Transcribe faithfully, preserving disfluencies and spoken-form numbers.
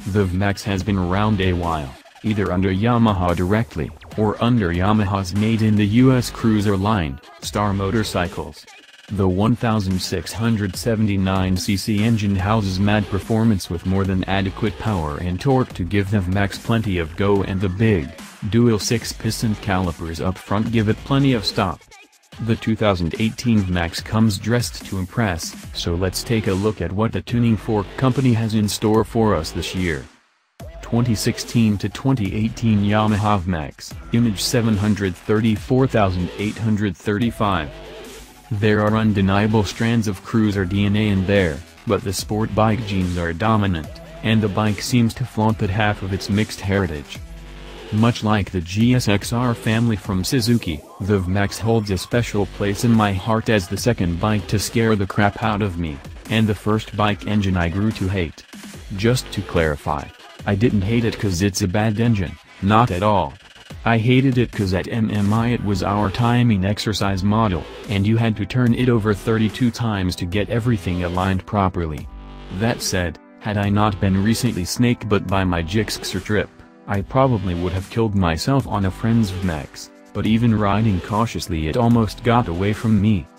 The V MAX has been around a while, either under Yamaha directly, or under Yamaha's made-in-the-U S cruiser line, Star Motorcycles. The sixteen seventy-nine c c engine houses mad performance with more than adequate power and torque to give the V MAX plenty of go, and the big, dual six-piston calipers up front give it plenty of stop. The two thousand eighteen V MAX comes dressed to impress, so let's take a look at what the Tuning Fork Company has in store for us this year. twenty sixteen to twenty eighteen Yamaha V MAX, image seven hundred thirty-four thousand eight hundred thirty-five. There are undeniable strands of cruiser D N A in there, but the sport bike genes are dominant, and the bike seems to flaunt that half of its mixed heritage. Much like the G S X R family from Suzuki, the V MAX holds a special place in my heart as the second bike to scare the crap out of me, and the first bike engine I grew to hate. Just to clarify, I didn't hate it cause it's a bad engine, not at all. I hated it cause at M M I it was our timing exercise model, and you had to turn it over thirty-two times to get everything aligned properly. That said, had I not been recently snakebit by my Gixxer trip, I probably would have killed myself on a friend's V MAX, but even riding cautiously it almost got away from me.